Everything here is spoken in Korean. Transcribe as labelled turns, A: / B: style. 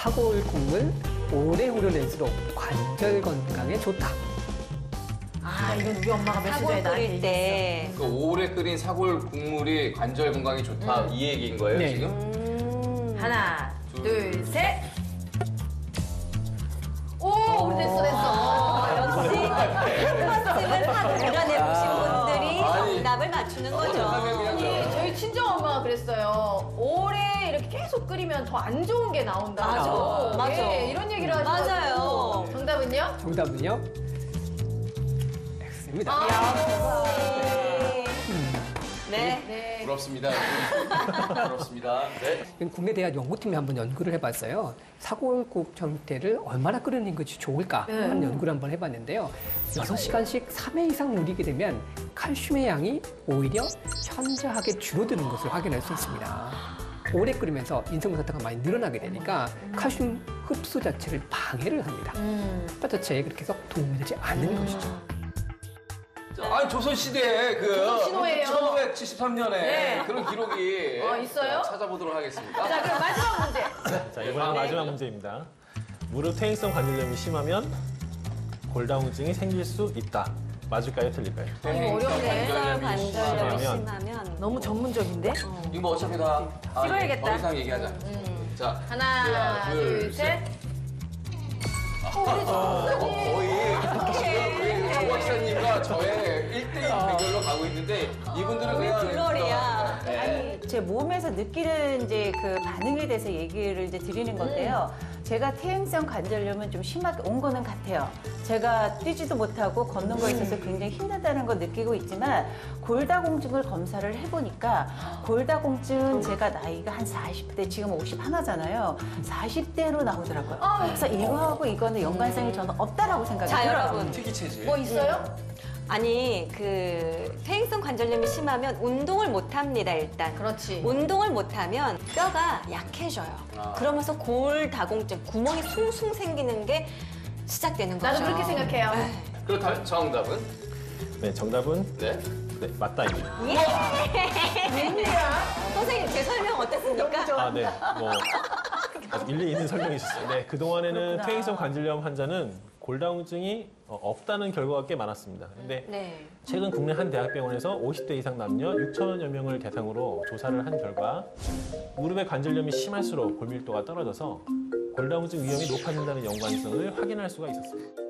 A: 사골국물 오래 우려낼수록 관절 건강에 좋다.
B: 아, 이건 우리 엄마가 며칠 전에
C: 사골
B: 나한테
C: 끓일 때.
D: 그 오래 끓인 사골 국물이 관절 건강에 좋다 이 얘기인 거예요
A: 네.
D: 지금?
B: 하나, 둘, 셋. 오, 우리 됐어.
C: 역시 핫팟집을 팍 우려내보신 분들이
D: 아니.
C: 정답을 맞추는 거죠.
B: 아니, 저희 친정 엄마가 그랬어요. 오래 이렇게 계속 끓이면 더 안 좋은 게 나온다고.
C: 맞아.
B: 예, 이런 얘기를 하시더라고요.
C: 맞아요.
B: 정답은요?
A: 정답은요? X입니다.
C: 네.
B: 네.
D: 부럽습니다. 부럽습니다. 네.
A: 국내 대학 연구팀이 한번 연구를 해봤어요. 사골국 형태를 얼마나 끓이는 것이 좋을까 하는 연구를 한번 해봤는데요. 6시간씩 3회 이상 우리게 되면 칼슘의 양이 오히려 현저하게 줄어드는 것을 확인할 수 있습니다. 오래 끓이면서 인성분사타가 많이 늘어나게 되니까 칼슘 흡수 자체를 방해를 합니다. 뼈 자체에 그렇게 해서 도움이 되지 않는 것이죠.
D: 아니 조선시대에 그
B: 조선시노예요.
D: 1573년에
B: 네.
D: 그런 기록이
B: 있어요?
D: 찾아보도록 하겠습니다.
B: 자, 그럼 마지막 문제.
E: 자, 이번엔 마지막 문제입니다. 무릎 퇴행성 관절염이 심하면 골다공증이 생길 수 있다. 맞을까요? 틀릴까요?
B: 이거 어려운데.
C: 관절염이
E: 심하면.
C: 심하면
B: 너무 전문적인데?
D: 이거 뭐 어차피 다
B: 찍어야겠다.
D: 더 이상 얘기하자. 자,
B: 하나, 둘, 셋.
D: 거의 지금 우리 조 박사님과 저의 1대1 대결로 가고 있는데 이분들은 그냥
C: 블러리야.
D: 네.
F: 아니, 제 몸에서 느끼는 이제 그 반응에 대해서 얘기를 이제 드리는 건데요. 제가 퇴행성 관절염은 좀 심하게 온 거는 같아요. 제가 뛰지도 못하고 걷는 거에 있어서 굉장히 힘들다는 걸 느끼고 있지만 골다공증을 검사를 해보니까 골다공증은 제가 나이가 한 40대, 지금 51잖아요. 40대로 나오더라고요. 그래서 이거하고 이거는 연관성이 저는 없다라고 생각이
C: 자,
F: 들어요.
C: 여러분.
D: 특이체질.
B: 뭐 있어요?
C: 아니, 그 퇴행성 관절염이 심하면 운동을 못 합니다, 일단.
B: 그렇지.
C: 운동을 못 하면 뼈가 약해져요. 그러면서 골다공증, 구멍이 숭숭 생기는 게 시작되는 거죠.
B: 나도 그렇게 생각해요.
D: 그렇다면 정답은?
E: 네, 정답은
D: 네.
E: 네, 맞다입니다.
C: 선생님, 제 설명 어땠습니까?
E: 아, 네. 뭐 아주 일리 있는 설명이 있었어요. 네, 그동안에는 퇴행성 관절염 환자는 골다공증이 없다는 결과가 꽤 많았습니다. 근데
C: 네.
E: 최근 국내 한 대학병원에서 50대 이상 남녀 6천여 명을 대상으로 조사를 한 결과 무릎의 관절염이 심할수록 골밀도가 떨어져서 골다공증 위험이 높아진다는 연관성을 확인할 수가 있었습니다.